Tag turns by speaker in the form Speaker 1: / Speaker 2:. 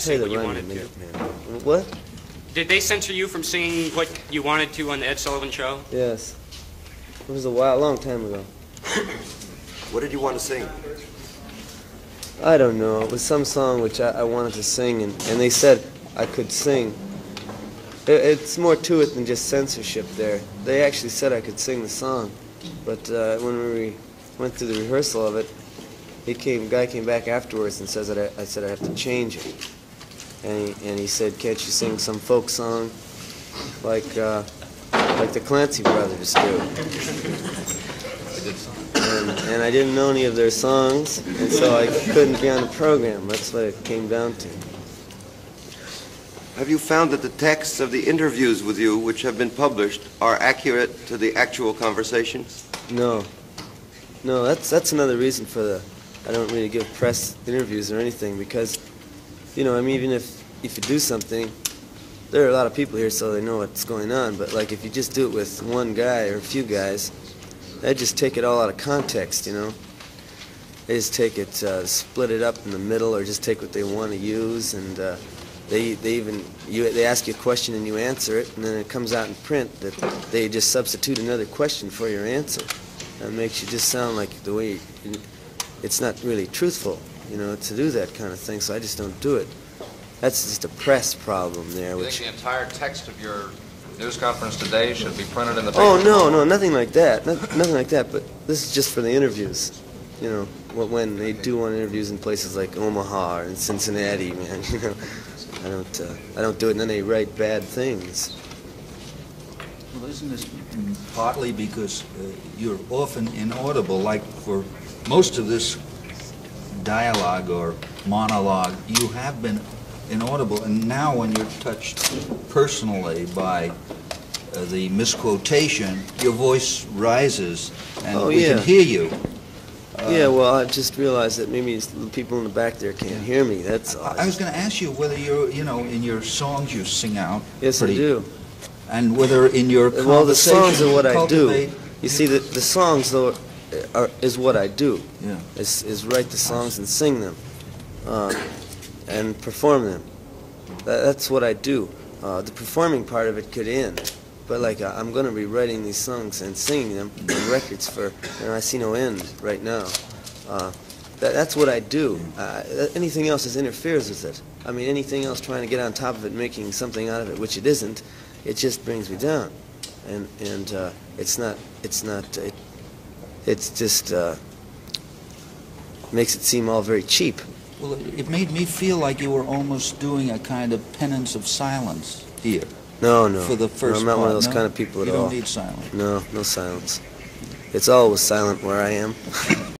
Speaker 1: sing what you wanted to?
Speaker 2: What?
Speaker 1: Did they censor you from singing what you wanted to on the Ed Sullivan Show?
Speaker 2: Yes. It was a long time ago.
Speaker 3: What did you want to sing?
Speaker 2: I don't know. It was some song which I wanted to sing, and they said I could sing. It's more to it than just censorship there. They actually said I could sing the song, but when we went through the rehearsal of it, guy came back afterwards and says that I said I have to change it. And he said, can't you sing some folk song like the Clancy Brothers do? And I didn't know any of their songs, and so I couldn't be on the program. That's what it came down to.
Speaker 3: Have you found that the texts of the interviews with you, which have been published, are accurate to the actual conversations?
Speaker 2: No. No, that's another reason for I don't really give press interviews or anything, because, you know, I mean, even if you do something, there are a lot of people here so they know what's going on, but like if you just do it with one guy or a few guys, they just take it all out of context, you know. They just take it, split it up in the middle, or just take what they want to use, and they ask you a question and you answer it, and then it comes out in print that they just substitute another question for your answer. That makes you just sound like the way it's not really truthful, you know, to do that kind of thing. So I just don't do it. That's just a press problem there.
Speaker 4: You think the entire text of your news conference today should be printed in the paper?
Speaker 2: Oh no, nothing like that. Nothing like that. But this is just for the interviews. You know, when they do want interviews in places like Omaha and Cincinnati, man. You know, I don't do it, and then they write bad things.
Speaker 5: Well, isn't this partly because you're often inaudible? Like for most of this dialogue or monologue, you have been inaudible, and now when you're touched personally by the misquotation, your voice rises, and we can hear you.
Speaker 2: Yeah, well, I just realized that maybe the people in the back there can't hear me. That's all.
Speaker 5: I was going to ask you whether you're, you know, in your songs you sing out.
Speaker 2: Yes, I do.
Speaker 5: And whether in your conversation,
Speaker 2: well, the songs are what I do. You see, the songs though is what I do.
Speaker 5: Yeah.
Speaker 2: Is write the songs and sing them, and perform them. That's what I do. The performing part of it could end, but like I'm going to be writing these songs and singing them on records for, and I see no end right now. That's what I do. Anything else just interferes with it. I mean, anything else trying to get on top of it, making something out of it, which it isn't, it just brings me down, and it's just makes it seem all very cheap.
Speaker 5: Well, it made me feel like you were almost doing a kind of penance of silence here.
Speaker 2: No.
Speaker 5: For the first
Speaker 2: I'm not one of those
Speaker 5: part.
Speaker 2: kind of people at all.
Speaker 5: You don't need silence.
Speaker 2: No silence. It's always silent where I am.